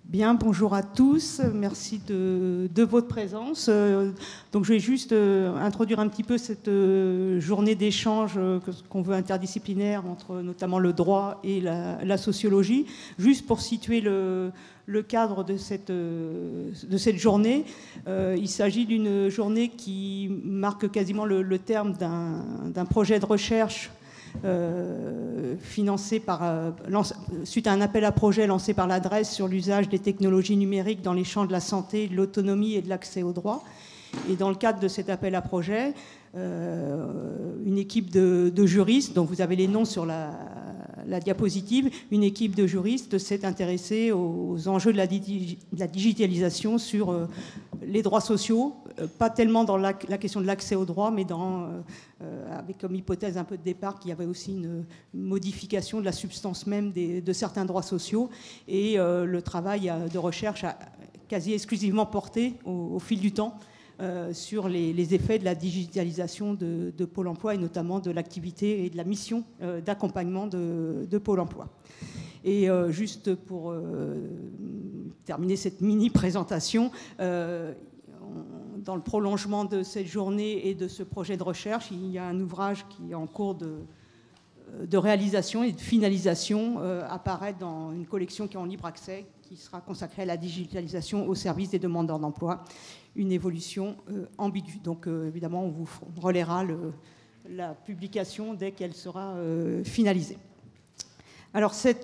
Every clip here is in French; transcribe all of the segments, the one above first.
Bien, bonjour à tous, merci de votre présence. Donc je vais juste introduire un petit peu cette journée d'échange qu'on veut interdisciplinaire entre notamment le droit et la sociologie, juste pour situer le cadre de cette journée. Il s'agit d'une journée qui marque quasiment le terme d'un projet de recherche financé suite à un appel à projet lancé par l'adresse sur l'usage des technologies numériques dans les champs de la santé, de l'autonomie et de l'accès au droit. Et dans le cadre de cet appel à projet, une équipe de juristes, dont vous avez les noms sur la diapositive, une équipe de juristes s'est intéressée aux enjeux de la digitalisation sur les droits sociaux, pas tellement dans la question de l'accès au droit, mais avec comme hypothèse un peu de départ qu'il y avait aussi une modification de la substance même de certains droits sociaux. Et le travail de recherche a quasi exclusivement porté au fil du temps sur les effets de la digitalisation de Pôle emploi et notamment de l'activité et de la mission d'accompagnement de Pôle emploi. Et juste pour terminer cette mini-présentation, dans le prolongement de cette journée et de ce projet de recherche, il y a un ouvrage qui est en cours de réalisation et de finalisation, apparaît dans une collection qui est en libre accès, qui sera consacrée à la digitalisation au service des demandeurs d'emploi, une évolution ambiguë. Donc évidemment, on vous relaiera la publication dès qu'elle sera finalisée. Alors cette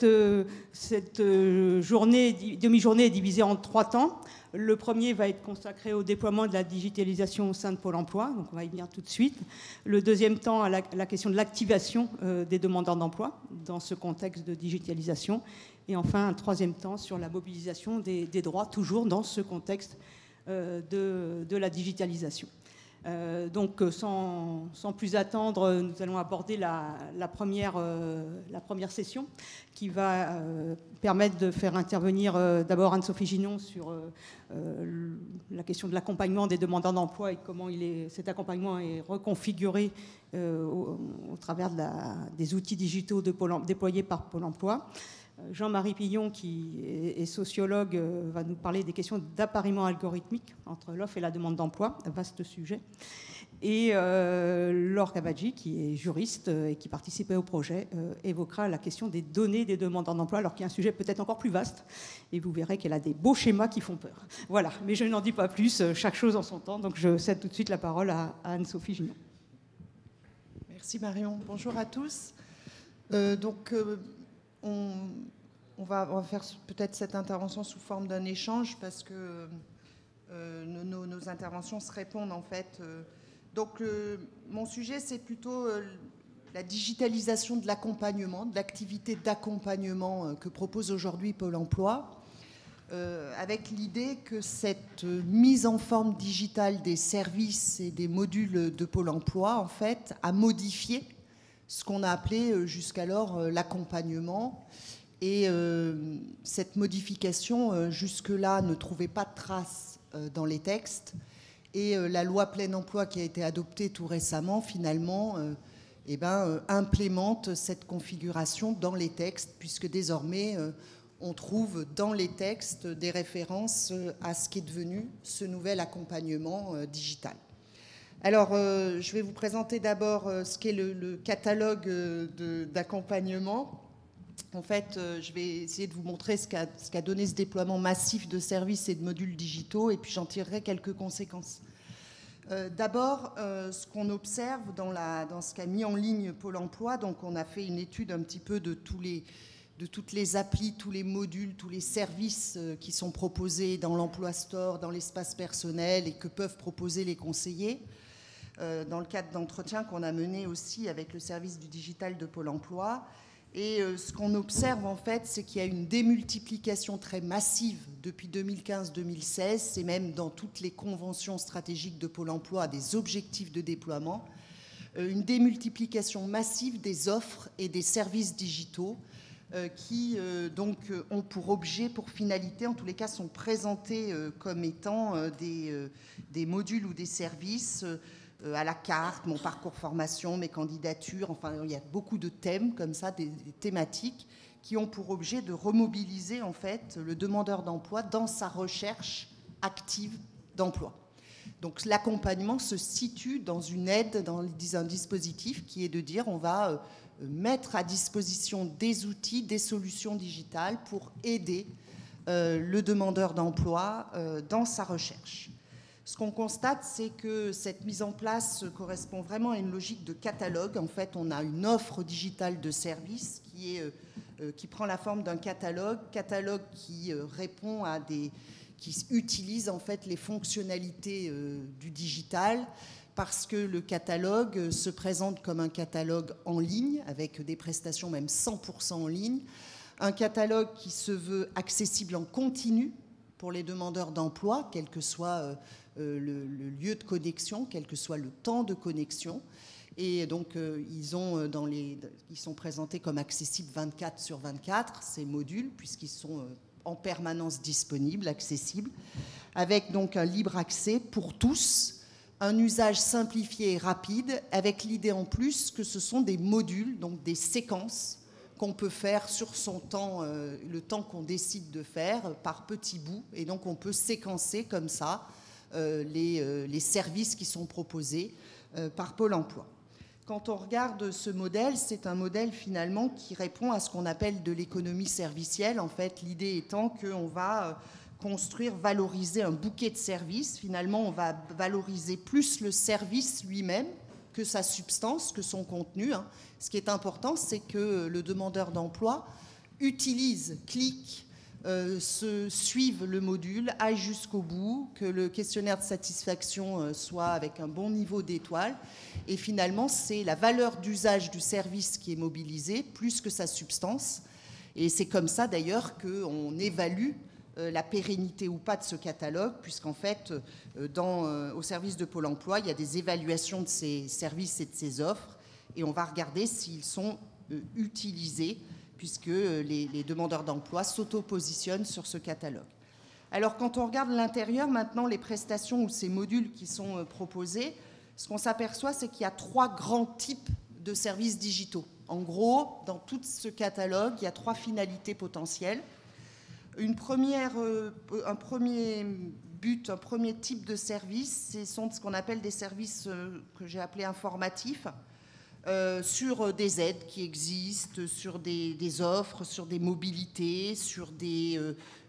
demi-journée est divisée en 3 temps. Le premier va être consacré au déploiement de la digitalisation au sein de Pôle emploi, donc on va y venir tout de suite. Le deuxième temps à la question de l'activation des demandeurs d'emploi dans ce contexte de digitalisation. Et enfin un troisième temps sur la mobilisation des droits, toujours dans ce contexte de la digitalisation. Donc sans plus attendre, nous allons aborder la première session qui va permettre de faire intervenir d'abord Anne-Sophie Gignon sur la question de l'accompagnement des demandeurs d'emploi et comment cet accompagnement est reconfiguré au travers des outils digitaux déployés par Pôle emploi. Jean-Marie Pillon, qui est sociologue, va nous parler des questions d'appariement algorithmique entre l'offre et la demande d'emploi, un vaste sujet. Et Laure Cavaggi, qui est juriste et qui participait au projet, évoquera la question des données des demandeurs d'emploi, alors qu'il y a un sujet peut-être encore plus vaste. Et vous verrez qu'elle a des beaux schémas qui font peur. Voilà, mais je n'en dis pas plus, chaque chose en son temps. Donc je cède tout de suite la parole à Anne-Sophie Gignon. Merci Marion. Bonjour à tous. On va faire peut-être cette intervention sous forme d'un échange parce que nos interventions se répondent en fait. Mon sujet, c'est plutôt la digitalisation de l'accompagnement, de l'activité d'accompagnement que propose aujourd'hui Pôle emploi, avec l'idée que cette mise en forme digitale des services et des modules de Pôle emploi, en fait, a modifié ce qu'on a appelé jusqu'alors l'accompagnement. Et cette modification, jusque-là, ne trouvait pas de trace dans les textes. Et la loi plein emploi qui a été adoptée tout récemment, finalement, implémente cette configuration dans les textes, puisque désormais, on trouve dans les textes des références à ce qui est devenu ce nouvel accompagnement digital. Alors, je vais vous présenter d'abord ce qu'est le catalogue d'accompagnement. En fait, je vais essayer de vous montrer ce qu'a donné ce déploiement massif de services et de modules digitaux, et puis j'en tirerai quelques conséquences. D'abord, ce qu'on observe dans ce qu'a mis en ligne Pôle emploi, donc on a fait une étude un petit peu de toutes les applis, tous les modules, tous les services qui sont proposés dans l'Emploi Store, dans l'espace personnel et que peuvent proposer les conseillers. Dans le cadre d'entretiens qu'on a menés aussi avec le service du digital de Pôle emploi. Et ce qu'on observe, en fait, c'est qu'il y a une démultiplication très massive depuis 2015-2016, c'est même dans toutes les conventions stratégiques de Pôle emploi, des objectifs de déploiement, une démultiplication massive des offres et des services digitaux qui donc ont pour objet, pour finalité, en tous les cas sont présentés comme étant des modules ou des services à la carte, mon parcours formation, mes candidatures, enfin il y a beaucoup de thèmes comme ça, des thématiques qui ont pour objet de remobiliser en fait le demandeur d'emploi dans sa recherche active d'emploi. Donc l'accompagnement se situe dans une aide, dans un dispositif qui est de dire on va mettre à disposition des outils, des solutions digitales pour aider le demandeur d'emploi dans sa recherche. Ce qu'on constate, c'est que cette mise en place correspond vraiment à une logique de catalogue. En fait, on a une offre digitale de services qui prend la forme d'un catalogue qui répond à qui utilise en fait les fonctionnalités du digital, parce que le catalogue se présente comme un catalogue en ligne, avec des prestations même 100% en ligne, un catalogue qui se veut accessible en continu pour les demandeurs d'emploi, quel que soit le lieu de connexion, quel que soit le temps de connexion. Et donc, ils sont présentés comme accessibles 24/24, ces modules, puisqu'ils sont en permanence disponibles, accessibles, avec donc un libre accès pour tous, un usage simplifié et rapide, avec l'idée en plus que ce sont des modules, donc des séquences qu'on peut faire sur son temps, le temps qu'on décide de faire, par petits bouts. Et donc, on peut séquencer comme ça les services qui sont proposés par Pôle emploi. Quand on regarde ce modèle, c'est un modèle finalement qui répond à ce qu'on appelle de l'économie servicielle. En fait, l'idée étant qu'on va construire, valoriser un bouquet de services. Finalement, on va valoriser plus le service lui-même que sa substance, que son contenu. Ce qui est important, c'est que le demandeur d'emploi utilise, clique, suive le module, aille jusqu'au bout, que le questionnaire de satisfaction soit avec un bon niveau d'étoiles. Et finalement, c'est la valeur d'usage du service qui est mobilisée, plus que sa substance. Et c'est comme ça, d'ailleurs, qu'on évalue la pérennité ou pas de ce catalogue, puisqu'en fait, au service de Pôle emploi, il y a des évaluations de ces services et de ces offres, et on va regarder s'ils sont utilisés, puisque les demandeurs d'emploi s'auto-positionnent sur ce catalogue. Alors, quand on regarde l'intérieur, maintenant, les prestations ou ces modules qui sont proposés, ce qu'on s'aperçoit, c'est qu'il y a 3 grands types de services digitaux. En gros, dans tout ce catalogue, il y a 3 finalités potentielles. Un premier but, un premier type de service, ce sont ce qu'on appelle des services que j'ai appelés informatifs, sur des aides qui existent, sur des offres, sur des mobilités, sur des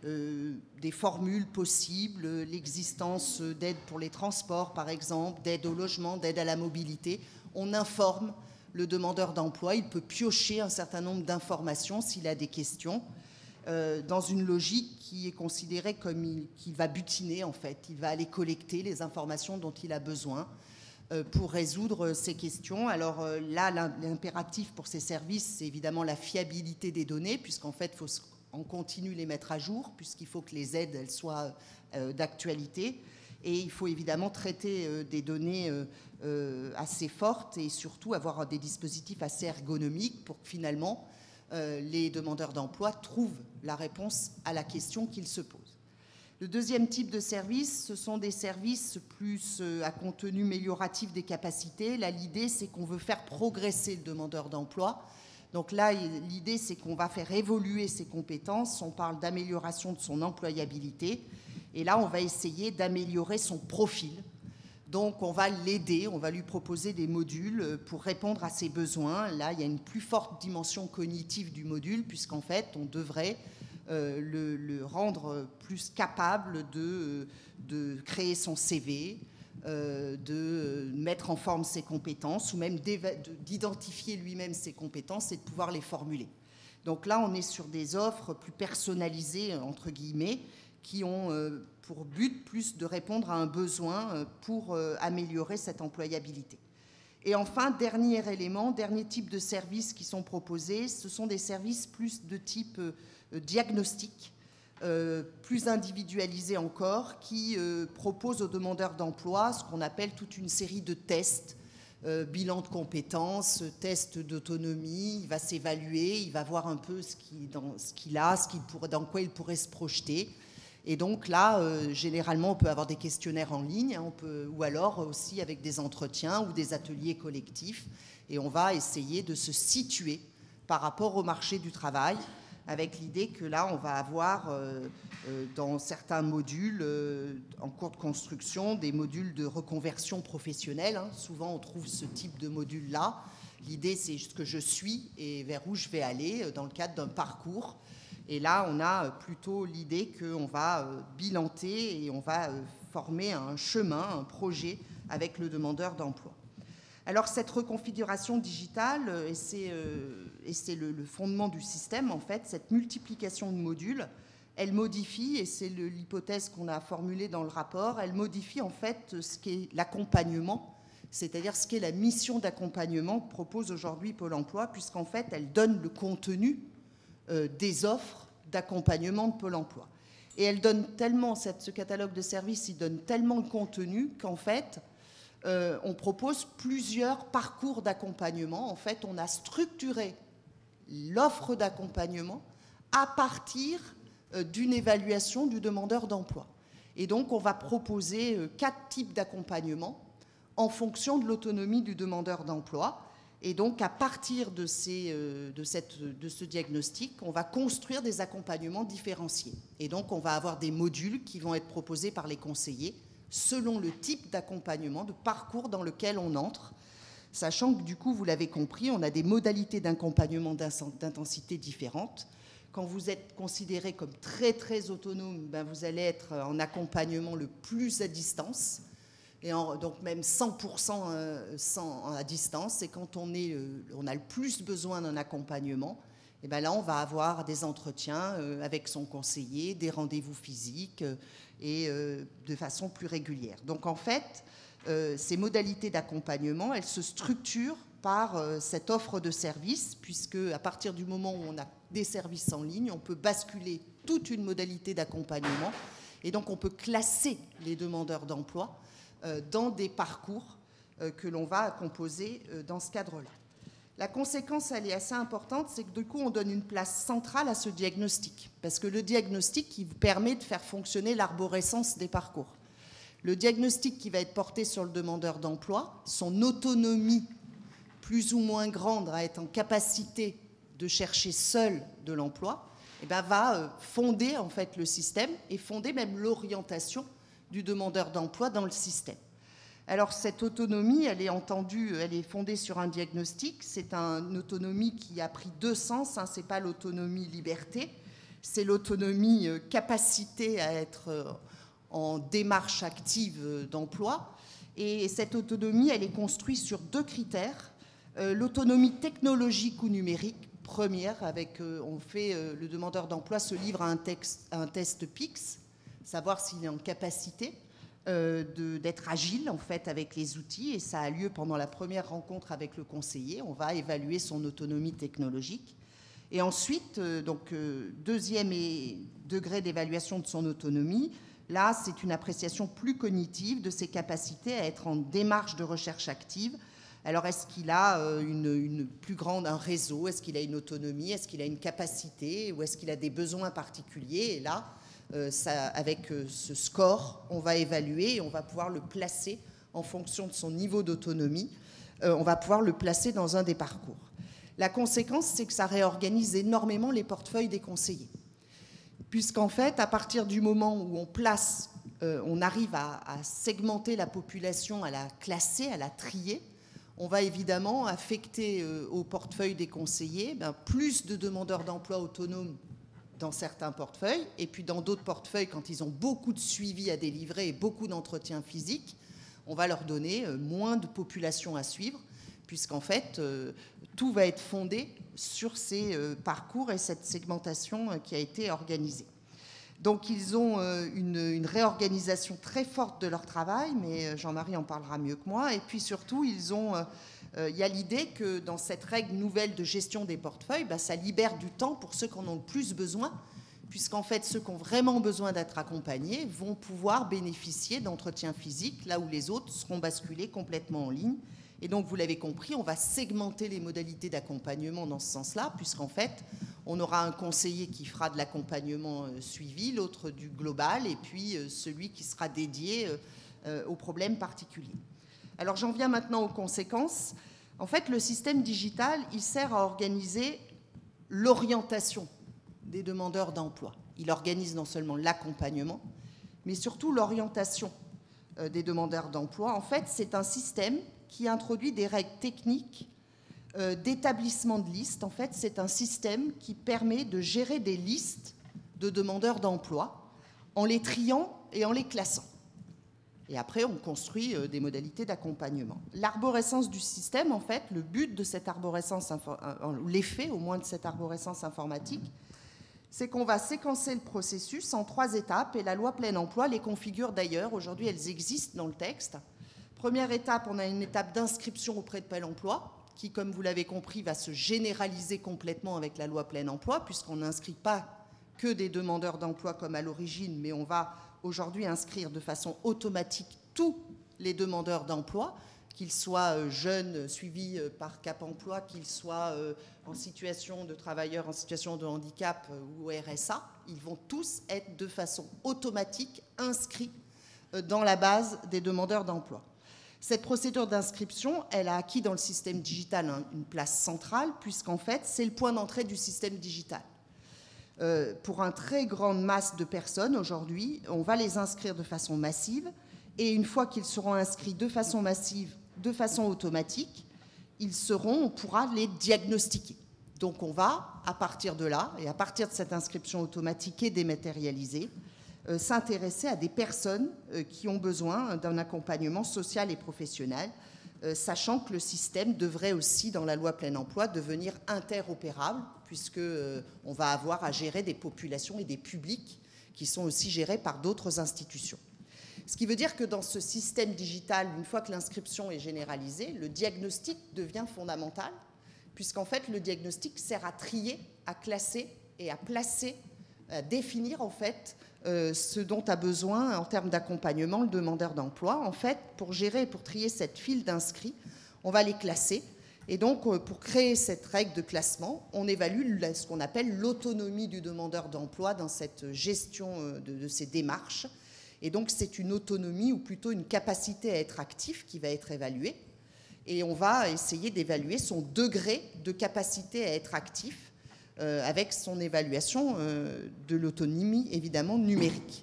formules possibles, l'existence d'aides pour les transports, par exemple, d'aide au logement, d'aide à la mobilité. On informe le demandeur d'emploi, il peut piocher un certain nombre d'informations s'il a des questions, dans une logique qui est considérée comme qu'il va butiner, en fait. Il va aller collecter les informations dont il a besoin pour résoudre ces questions. Alors là, l'impératif pour ces services, c'est évidemment la fiabilité des données, puisqu'en fait, il faut en continu les mettre à jour, puisqu'il faut que les aides elles soient d'actualité. Et il faut évidemment traiter des données assez fortes et surtout avoir des dispositifs assez ergonomiques pour que finalement les demandeurs d'emploi trouvent la réponse à la question qu'ils se posent. Le deuxième type de service, ce sont des services plus à contenu amélioratif des capacités. Là, l'idée, c'est qu'on veut faire progresser le demandeur d'emploi. Donc là, l'idée, c'est qu'on va faire évoluer ses compétences. On parle d'amélioration de son employabilité. Et là, on va essayer d'améliorer son profil. Donc, on va l'aider, on va lui proposer des modules pour répondre à ses besoins. Là, il y a une plus forte dimension cognitive du module, puisqu'en fait, on devrait le rendre plus capable de créer son CV, de mettre en forme ses compétences, ou même d'identifier lui-même ses compétences et de pouvoir les formuler. Donc là, on est sur des offres plus personnalisées, entre guillemets, qui ont pour but plus de répondre à un besoin pour améliorer cette employabilité. Et enfin, dernier élément, dernier type de services qui sont proposés, ce sont des services plus de type diagnostic, plus individualisés encore, qui proposent aux demandeurs d'emploi ce qu'on appelle toute une série de tests, bilan de compétences, test d'autonomie. Il va s'évaluer, il va voir un peu dans quoi il pourrait se projeter. Et donc là, généralement, on peut avoir des questionnaires en ligne, hein, ou alors aussi avec des entretiens ou des ateliers collectifs. Et on va essayer de se situer par rapport au marché du travail, avec l'idée que là, on va avoir dans certains modules en cours de construction, des modules de reconversion professionnelle. Hein. Souvent, on trouve ce type de module-là. L'idée, c'est ce que je suis et vers où je vais aller dans le cadre d'un parcours. Et là, on a plutôt l'idée qu'on va bilanter et on va former un chemin, un projet avec le demandeur d'emploi. Alors, cette reconfiguration digitale, et c'est le fondement du système, en fait, cette multiplication de modules, elle modifie, et c'est l'hypothèse qu'on a formulée dans le rapport, elle modifie en fait ce qu'est l'accompagnement, c'est-à-dire ce qu'est la mission d'accompagnement que propose aujourd'hui Pôle emploi, puisqu'en fait, elle donne le contenu des offres d'accompagnement de Pôle emploi. Et elle donne tellement, ce catalogue de services, il donne tellement de contenu qu'en fait, on propose plusieurs parcours d'accompagnement. En fait, on a structuré l'offre d'accompagnement à partir d'une évaluation du demandeur d'emploi. Et donc, on va proposer 4 types d'accompagnement en fonction de l'autonomie du demandeur d'emploi. Et donc, à partir de ce diagnostic, on va construire des accompagnements différenciés. Et donc, on va avoir des modules qui vont être proposés par les conseillers selon le type d'accompagnement, de parcours dans lequel on entre, sachant que, du coup, vous l'avez compris, on a des modalités d'accompagnement d'intensité différentes. Quand vous êtes considéré comme très, très autonome, ben vous allez être en accompagnement le plus à distance, et donc même 100% à distance. Et quand on a le plus besoin d'un accompagnement, et ben là, on va avoir des entretiens avec son conseiller, des rendez-vous physiques et de façon plus régulière. Donc, en fait, ces modalités d'accompagnement, elles se structurent par cette offre de services, puisque à partir du moment où on a des services en ligne, on peut basculer toute une modalité d'accompagnement. Et donc, on peut classer les demandeurs d'emploi dans des parcours que l'on va composer dans ce cadre-là. La conséquence, elle est assez importante, c'est que du coup, on donne une place centrale à ce diagnostic, parce que le diagnostic, il vous permet de faire fonctionner l'arborescence des parcours. Le diagnostic qui va être porté sur le demandeur d'emploi, son autonomie plus ou moins grande à être en capacité de chercher seul de l'emploi, eh bien, va fonder en fait le système et fonder même l'orientation du demandeur d'emploi dans le système. Alors, cette autonomie, elle est fondée sur un diagnostic. C'est une autonomie qui a pris 2 sens. Hein. Ce n'est pas l'autonomie liberté, c'est l'autonomie capacité à être en démarche active d'emploi. Et cette autonomie, elle est construite sur 2 critères. L'autonomie technologique ou numérique, première, le demandeur d'emploi se livre à un test PIX, savoir s'il est en capacité d'être agile en fait avec les outils, et ça a lieu pendant la première rencontre avec le conseiller. On va évaluer son autonomie technologique, et ensuite deuxième degré d'évaluation de son autonomie. Là, c'est une appréciation plus cognitive de ses capacités à être en démarche de recherche active. Alors, est-ce qu'il a un réseau? Est-ce qu'il a une autonomie? Est-ce qu'il a une capacité? Ou est-ce qu'il a des besoins particuliers? Et là, avec ce score, on va évaluer et on va pouvoir le placer en fonction de son niveau d'autonomie. On va pouvoir le placer dans un des parcours. La conséquence, c'est que ça réorganise énormément les portefeuilles des conseillers. Puisqu'en fait, à partir du moment où on arrive à segmenter la population, à la classer, à la trier, on va évidemment affecter au portefeuille des conseillers plus de demandeurs d'emploi autonomes dans certains portefeuilles, et puis dans d'autres portefeuilles, quand ils ont beaucoup de suivi à délivrer et beaucoup d'entretiens physiques, on va leur donner moins de population à suivre, puisqu'en fait, tout va être fondé sur ces parcours et cette segmentation qui a été organisée. Donc, ils ont une réorganisation très forte de leur travail, mais Jean-Marie en parlera mieux que moi. Et puis surtout, il y a l'idée que dans cette règle nouvelle de gestion des portefeuilles, ça libère du temps pour ceux qui en ont le plus besoin, puisqu'en fait, ceux qui ont vraiment besoin d'être accompagnés vont pouvoir bénéficier d'entretiens physiques, là où les autres seront basculés complètement en ligne. Et donc, vous l'avez compris, on va segmenter les modalités d'accompagnement dans ce sens-là, puisqu'en fait, On aura un conseiller qui fera de l'accompagnement suivi, l'autre du global, et puis celui qui sera dédié aux problèmes particuliers. Alors j'en viens maintenant aux conséquences. En fait, le système digital, il sert à organiser l'orientation des demandeurs d'emploi. Il organise non seulement l'accompagnement, mais surtout l'orientation des demandeurs d'emploi. En fait, c'est un système qui introduit des règles techniques d'établissement de listes. En fait, c'est un système qui permet de gérer des listes de demandeurs d'emploi en les triant et en les classant. Et après, on construit des modalités d'accompagnement. L'arborescence du système, en fait, le but de cette arborescence, l'effet au moins de cette arborescence informatique, c'est qu'on va séquencer le processus en 3 étapes, et la loi plein emploi les configure d'ailleurs. Aujourd'hui, elles existent dans le texte. Première étape, on a une étape d'inscription auprès de Pôle emploi, qui, comme vous l'avez compris, va se généraliser complètement avec la loi plein emploi, puisqu'on n'inscrit pas que des demandeurs d'emploi comme à l'origine, mais on va aujourd'hui inscrire de façon automatique tous les demandeurs d'emploi, qu'ils soient jeunes suivis par Cap Emploi, qu'ils soient en situation de travailleurs en situation de handicap ou RSA, ils vont tous être de façon automatique inscrits dans la base des demandeurs d'emploi. Cette procédure d'inscription, elle a acquis dans le système digital une place centrale, puisqu'en fait, c'est le point d'entrée du système digital. Pour une très grande masse de personnes, aujourd'hui, on va les inscrire de façon massive, et une fois qu'ils seront inscrits de façon massive, de façon automatique, on pourra les diagnostiquer. Donc on va, à partir de là, et à partir de cette inscription automatique et dématérialisée, s'intéresser à des personnes qui ont besoin d'un accompagnement social et professionnel, sachant que le système devrait aussi, dans la loi plein emploi, devenir interopérable, puisqu'on va avoir à gérer des populations et des publics qui sont aussi gérés par d'autres institutions. Ce qui veut dire que dans ce système digital, une fois que l'inscription est généralisée, le diagnostic devient fondamental, puisqu'en fait, le diagnostic sert à trier, à classer et à placer, à définir en fait ce dont a besoin en termes d'accompagnement le demandeur d'emploi. En fait, pour gérer et pour trier cette file d'inscrits, on va les classer. Et donc, pour créer cette règle de classement, on évalue ce qu'on appelle l'autonomie du demandeur d'emploi dans cette gestion de ces démarches. Et donc, c'est une autonomie ou plutôt une capacité à être actif qui va être évaluée. Et on va essayer d'évaluer son degré de capacité à être actif avec son évaluation de l'autonomie, évidemment, numérique.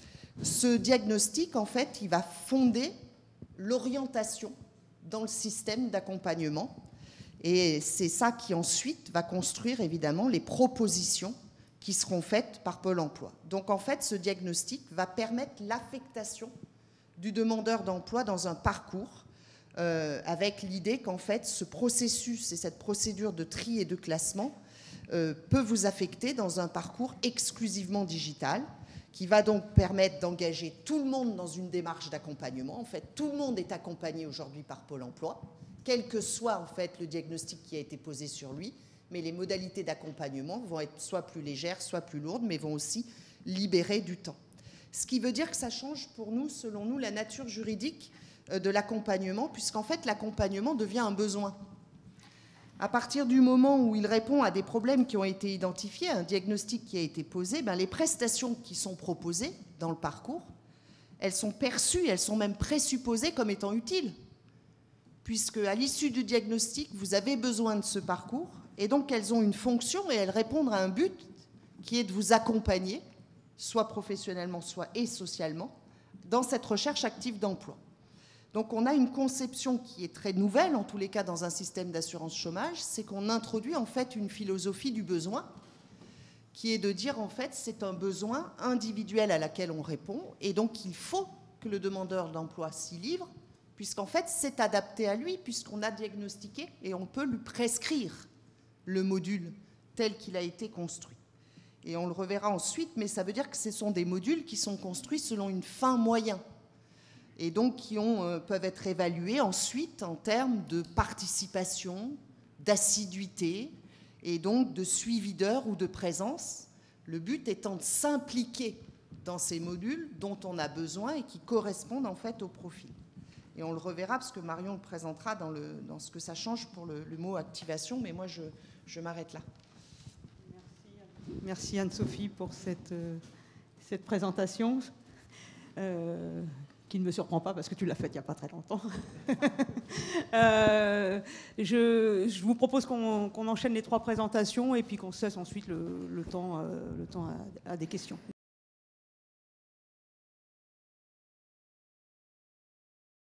Ce diagnostic, en fait, il va fonder l'orientation dans le système d'accompagnement. Et c'est ça qui, ensuite, va construire, évidemment, les propositions qui seront faites par Pôle emploi. Donc, en fait, ce diagnostic va permettre l'affectation du demandeur d'emploi dans un parcours avec l'idée qu'en fait, ce processus et cette procédure de tri et de classement peut vous affecter dans un parcours exclusivement digital qui va donc permettre d'engager tout le monde dans une démarche d'accompagnement. En fait, tout le monde est accompagné aujourd'hui par Pôle emploi, quel que soit en fait le diagnostic qui a été posé sur lui, mais les modalités d'accompagnement vont être soit plus légères, soit plus lourdes, mais vont aussi libérer du temps. Ce qui veut dire que ça change pour nous, selon nous, la nature juridique de l'accompagnement, puisqu'en fait l'accompagnement devient un besoin. À partir du moment où il répond à des problèmes qui ont été identifiés, un diagnostic qui a été posé, les prestations qui sont proposées dans le parcours, elles sont perçues, elles sont même présupposées comme étant utiles, puisque à l'issue du diagnostic, vous avez besoin de ce parcours, et donc elles ont une fonction et elles répondent à un but qui est de vous accompagner, soit professionnellement, soit et socialement, dans cette recherche active d'emploi. Donc on a une conception qui est très nouvelle, en tous les cas dans un système d'assurance chômage, c'est qu'on introduit en fait une philosophie du besoin, qui est de dire en fait c'est un besoin individuel à laquelle on répond, et donc il faut que le demandeur d'emploi s'y livre, puisqu'en fait c'est adapté à lui, puisqu'on a diagnostiqué et on peut lui prescrire le module tel qu'il a été construit. Et on le reverra ensuite, mais ça veut dire que ce sont des modules qui sont construits selon une fin moyen, et donc qui peuvent être évalués ensuite en termes de participation, d'assiduité, et donc de suivi d'heures ou de présence, le but étant de s'impliquer dans ces modules dont on a besoin et qui correspondent en fait au profil. Et on le reverra parce que Marion le présentera dans ce que ça change pour le mot activation, mais moi je m'arrête là. Merci Anne-Sophie pour cette présentation, qui ne me surprend pas parce que tu l'as faite il n'y a pas très longtemps. Je vous propose qu'on enchaîne les 3 présentations et puis qu'on cesse ensuite le temps à des questions.